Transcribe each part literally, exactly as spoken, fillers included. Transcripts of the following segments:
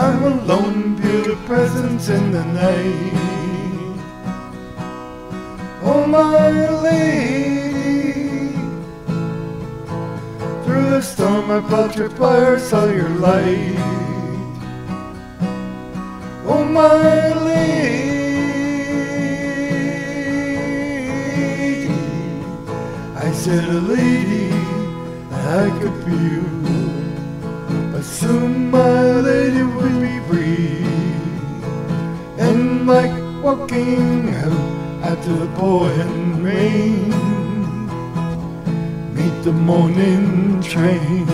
I'm alone, beautiful presence in the night. Oh my lady, through the storm I felt your fire, saw your light. Oh my lady, I said a lady I could be you, but soon my lady would be free. And like walking out after the pouring rain, meet the morning train.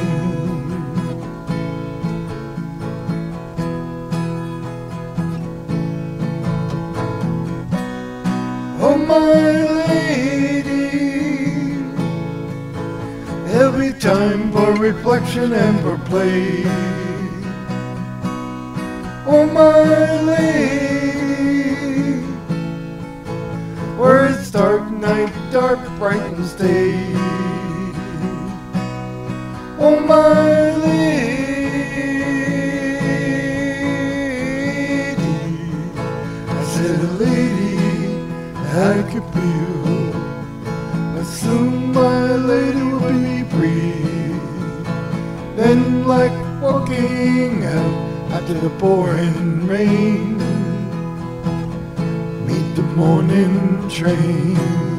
Oh my lady, every time for reflection and for play. Oh my lady, where it's dark night, dark brightens day. Oh my lady, I said a lady I could be you, but soon my lady will be free. Then like walking out after the pouring rain, meet the morning train.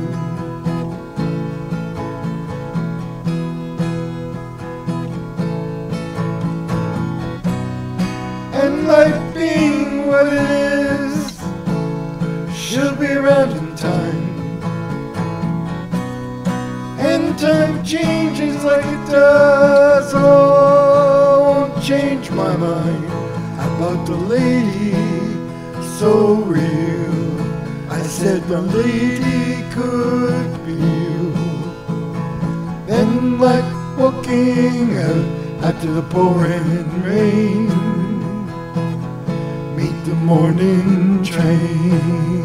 And life being what it is, she'll be around in time. And time changes like it does, oh, won't change my mind about the lady so real. I said the lady could be you. Then like walking out after the pouring rain, meet the morning train.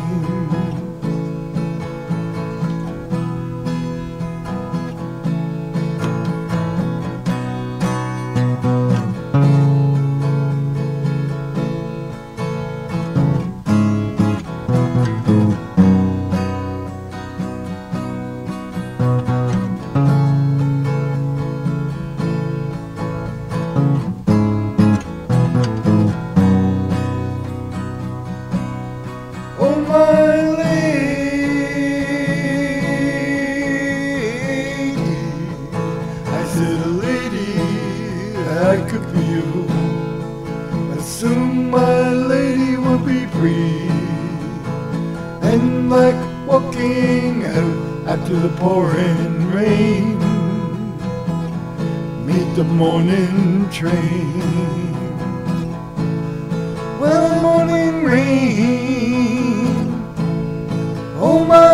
Oh my lady, I said a lady I could be you, but soon my lady will be free. And like walking out after the pouring rain, meet the morning train. Well, morning rain, oh my